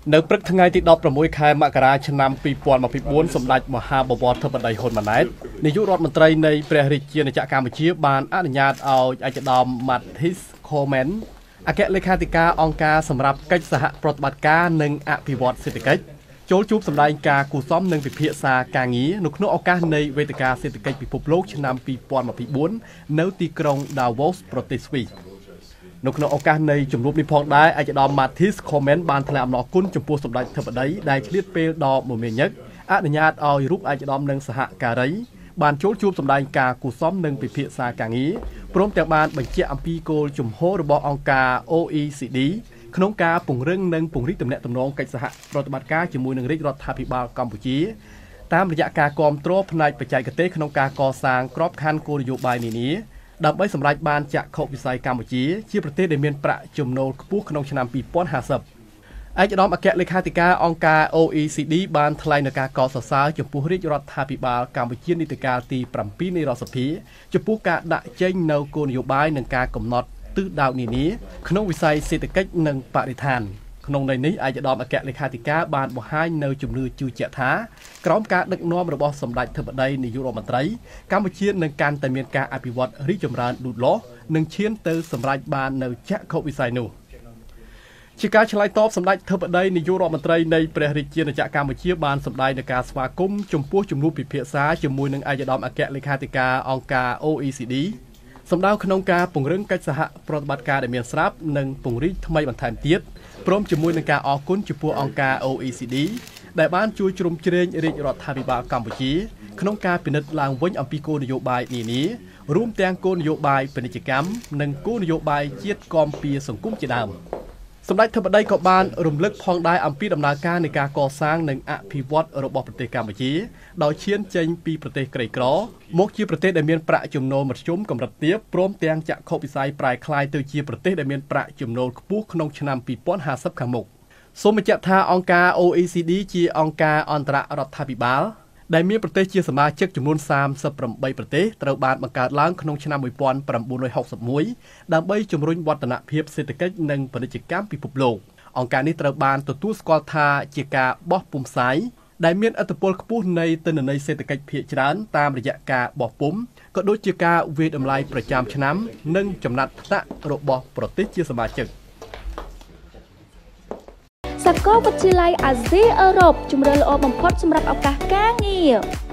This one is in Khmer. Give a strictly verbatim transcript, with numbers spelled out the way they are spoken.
នៅព្រឹកថ្ងៃទីដប់ប្រាំមួយខែមករាឆ្នាំពីរពាន់ម្ភៃបួនសម្ដេចមហាបវរធិបតីហ៊ុនម៉ាណែតនាយករដ្ឋមន្ត្រីនៃព្រះរាជាណាចក្រកម្ពុជាបានអនុញ្ញាតឲ្យឯកឧត្តម Mathis Khoemen អគ្គលេខាធិការអង្គការសម្រាប់កិច្ចសហប្រតិបត្តិការនិងអភិវឌ្ឍសេដ្ឋកិច្ចចូលជួបសម្ដែងការគូសំនិងពិភាក្សាការងារនៅក្នុងឱកាសនៃវេទិកាសេដ្ឋកិច្ចពិភពលោកឆ្នាំពីរពាន់ម្ភៃបួននៅទីក្រុង Davos ប្រទេសស្វីសនៅក្នុងឱកាសនៃជំនួបនេះផងដែរឯកឧត្តម Mathis Khoemen បានថ្លែងអំណរគុណចំពោះសម្ដេចធិបតីដែលឆ្លៀតពេលដ៏មមាញឹកអនុញ្ញាតឲ្យរូបឯកឧត្តមនិងសហការីបានចូលជួបសម្ដែងការគូសំនិងពិភាក្សាការងារព្រមទាំងបានបញ្ជាក់អំពីគោលជំហររបស់អង្គការ O E C D ក្នុងការពង្រឹងនិងពង្រីកទំនាក់ទំនងកិច្ចសហប្រតិបត្តិការជាមួយនឹងរាជរដ្ឋាភិបាលកម្ពុជាតាមរយៈការគាំទ្រផ្នែកបច្ចេកទេសក្នុងការកសាងក្របខ័ណ្ឌគោលនយោបាយនានាដើម្បីសម្រេចបានចក្ខុវិស័យកម្ពុជាជាប្រទេសដែលមានប្រាក់ចំណូលខ្ពស់ក្នុងឆ្នាំពីរពាន់ហាសិបឯកឧត្តមអគ្គលេខាធិការអង្គការ O E C D បានថ្លែងនៅការកោតសរសើរចំពោះរាជរដ្ឋាភិបាលកម្ពុជានីតិកាលទីប្រាំពីរនៃរដ្ឋសភាចំពោះការដាក់ចេញនៅគោលនយោបាយនិងការកំណត់ទិសដៅនានាក្នុងវិស័យសេដ្ឋកិច្ចនិងបរិស្ថានក្នុងន័យនេះឯកឧត្តមអគ្គលេខាធិការបានបង្ហាញនៅជំនឿជឿជាក់ថាក្រោមការដឹកនាំរបស់សម្ដេចធិបតីនាយករដ្ឋមន្ត្រីកម្ពុជានឹងកាន់តែមានការអភិវឌ្ឍរីកចម្រើនលូតលាស់និងឈានទៅសម្រេចបាននៅចក្ខុវិស័យនោះជាការឆ្លើយតបសម្ដេចធិបតីនាយករដ្ឋមន្ត្រីនៃព្រះរាជាណាចក្រកម្ពុជាបានសម្ដែងនឹងការស្វាគមន៍ចំពោះជំនួបពិភាក្សាជាមួយនឹងឯកឧត្តមអគ្គលេខាធិការអង្គការ O E C D សម្ដៅក្នុងការពង្រឹងកិច្ចសហប្រតិបត្តិការដែលមានស្រាប់និងពង្រីកថ្មីបន្ថែមទៀតព្រមជាមួយនឹងការអរគុណចំពោះអង្គការ O E C D ដែលបានជួយជ្រោមជ្រែងរាជរដ្ឋាភិបាលកម្ពុជាក្នុងការពិនិត្យឡើងវិញអំពីគោលនយោបាយនានារួមទាំងគោលនយោបាយពាណិជ្ជកម្មនិងគោលនយោបាយជាតិគាំពារសង្គមជាដើមសម្ដេចធិបតីក៏បានរំលឹកផងដែរអំពីដំណើរការនៃការកសាងនិងអភិវឌ្ឍរបស់ប្រទេសកម្ពុជាដោយឈានចេញពីប្រទេសក្រីក្រមកជាប្រទេសដែលមានប្រាក់ចំណូលមធ្យមកម្រិតទាបព្រមទាំងចក្ខុវិស័យប្រែក្លាយទៅជាប្រទេសដែលមានប្រាក់ចំណូលខ្ពស់ក្នុងឆ្នាំពីរពាន់ហាសិបខាងមុខសូមបញ្ជាក់ថាអង្គការ O E C D ជាអង្គការអន្តររដ្ឋាភិបាលដែលមានប្រទេសជាសមាជិកចំនួនសាមសិបប្រាំបីប្រទេសត្រូវបានបង្កើតឡើងក្នុងឆ្នាំមួយពាន់ប្រាំបួនរយហុកសិបមួយដើម្បីជំរុញវឌ្ឍនភាពសេដ្ឋកិច្ចនិងពាណិជ្ជកម្មពិភពលោកអង្គការនេះត្រូវបានទទួលស្គាល់ថាជាការបោះពុម្ពផ្សាយដែលមានឥទ្ធិពលខ្ពស់នៃទិន្នន័យសេដ្ឋកិច្ចភាគច្រើនតាមរយៈការបោះពុម្ពក៏ដូចជាការវាយតម្លៃប្រចាំឆ្នាំនិងចំណាត់ថ្នាក់របស់ប្រទេសជាសមាជិកសាកលវិទ្យាល័យអាស៊ីអឺរ៉ុបជម្រើសល្អបំផុតសម្រាប់ឱកាសការងារ